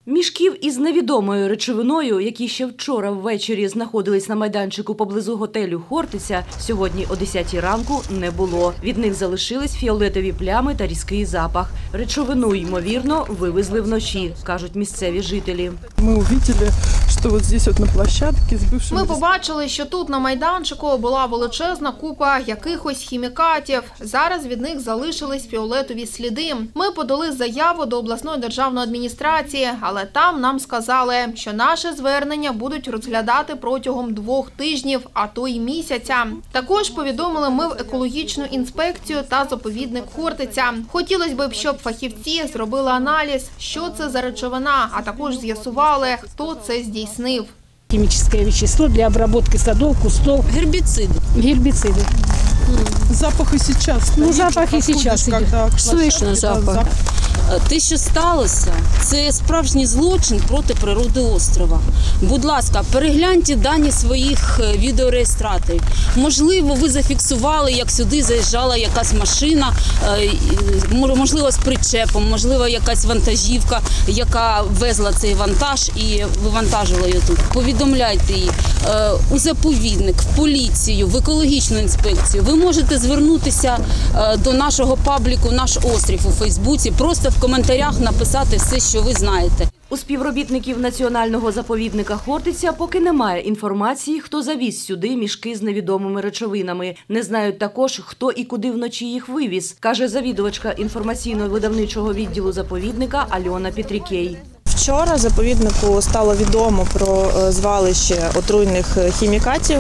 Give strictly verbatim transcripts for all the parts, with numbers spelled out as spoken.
Мішків із невідомою речовиною, які ще вчора ввечері знаходились на майданчику поблизу готелю «Хортиця», сьогодні о десятій ранку не було. Від них залишились фіолетові плями та різкий запах. Речовину, ймовірно, вивезли вночі, кажуть місцеві жителі. Ми побачили, що ось тут от на площадці з бившими... Ми побачили, що тут на майданчику була величезна купа якихось хімікатів. Зараз від них залишились фіолетові сліди. Ми подали заяву до обласної державної адміністрації, але там нам сказали, що наше звернення будуть розглядати протягом двох тижнів, а то й місяця. Також повідомили ми в екологічну інспекцію та заповідник «Хортиця». Хотілося б, щоб фахівці зробили аналіз, що це за речовина, а також з'ясували, хто це здійснив. Химическое вещество для обработки садов, кустов. Гербициды. Гербициды. Запах и сейчас. Ну, запах и сейчас идет. Слышно запах. Те, що сталося, це справжній злочин проти природи острова. Будь ласка, перегляньте дані своїх відеореєстраторів. Можливо, ви зафіксували, як сюди заїжджала якась машина, можливо, з причепом, можливо, якась вантажівка, яка везла цей вантаж і вивантажила її тут. Повідомляйте її у заповідник, в поліцію, в екологічну інспекцію. Ви можете звернутися до нашого пабліку «Наш острів» у Фейсбуці, просто в коментарях написати все, що ви знаєте. У співробітників національного заповідника «Хортиця» поки немає інформації, хто завіз сюди мішки з невідомими речовинами. Не знають також, хто і куди вночі їх вивіз, каже завідувачка інформаційно-видавничого відділу заповідника Альона Петрікей. Вчора заповіднику стало відомо про звалище отруйних хімікатів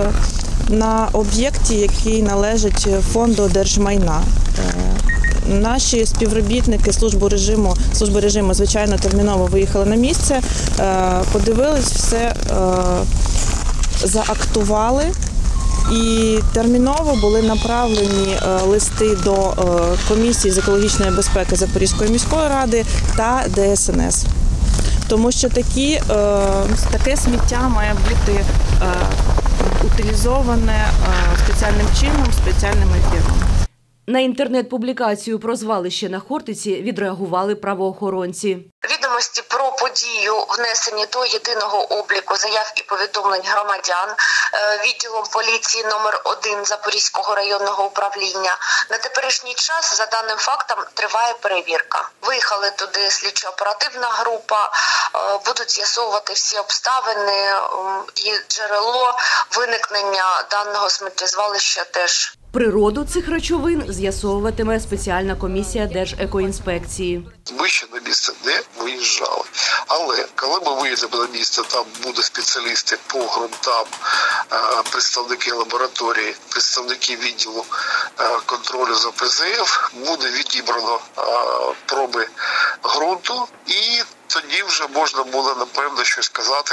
на об'єкті, який належить фонду держмайна. Наші співробітники служби режиму, служби режиму, звичайно, терміново виїхали на місце, подивились все, заактували і терміново були направлені листи до комісії з екологічної безпеки Запорізької міської ради та Де Ес Ен Ес. Тому що такі, таке сміття має бути утилізоване спеціальним чином, спеціальними фірмами. На інтернет-публікацію про звалище на Хортиці відреагували правоохоронці. Відомості про подію внесені до єдиного обліку заяв і повідомлень громадян відділом поліції номер один Запорізького районного управління. На теперішній час за даним фактом триває перевірка. Виїхали туди слідчо-оперативна група, будуть з'ясовувати всі обставини і джерело виникнення даного сміттєзвалища теж. Природу цих речовин з'ясовуватиме спеціальна комісія Держекоінспекції. Ми ще на місце не виїжджали. Але коли ми виїдемо на місце, там будуть спеціалісти по ґрунтам, представники лабораторії, представники відділу контролю за Пе Зе Еф, буде відібрано проби ґрунту і тоді вже можна буде, напевно, щось сказати,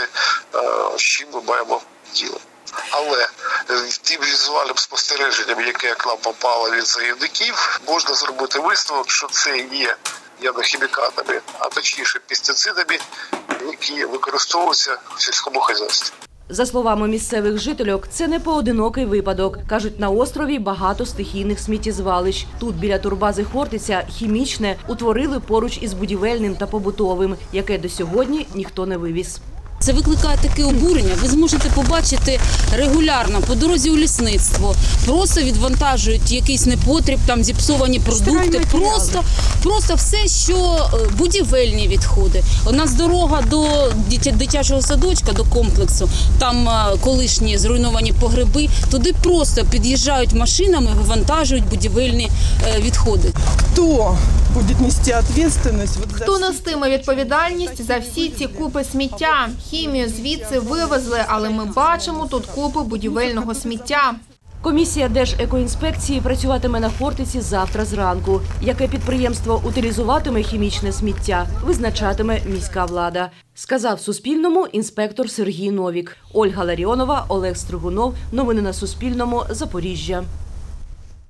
з чим ми маємо діло. Але тим візуальним спостереженням, яке к нам попало від заявників, можна зробити висновок, що це є ядохімікатами, а точніше пестицидами, які використовуються в сільському господарстві. За словами місцевих жительок, це не поодинокий випадок. Кажуть, на острові багато стихійних сміттєзвалищ. Тут, біля турбази «Хортиця», хімічне утворили поруч із будівельним та побутовим, яке до сьогодні ніхто не вивіз. Це викликає таке обурення. Ви зможете побачити регулярно по дорозі у лісництво. Просто відвантажують якийсь непотріб, там зіпсовані продукти. Просто, просто все, що будівельні відходи. У нас дорога до дитячого садочка, до комплексу, там колишні зруйновані погреби. Туди просто під'їжджають машинами, вивантажують будівельні відходи. Хто буде нести відповідальність? Хто нестиме відповідальність за всі ці купи сміття? Хімію звідси вивезли, але ми бачимо тут купи будівельного сміття. Комісія Держекоінспекції працюватиме на Хортиці завтра зранку. Яке підприємство утилізуватиме хімічне сміття, визначатиме міська влада, сказав Суспільному інспектор Сергій Новік. Ольга Ларіонова, Олег Стригунов. Новини на Суспільному. Запоріжжя.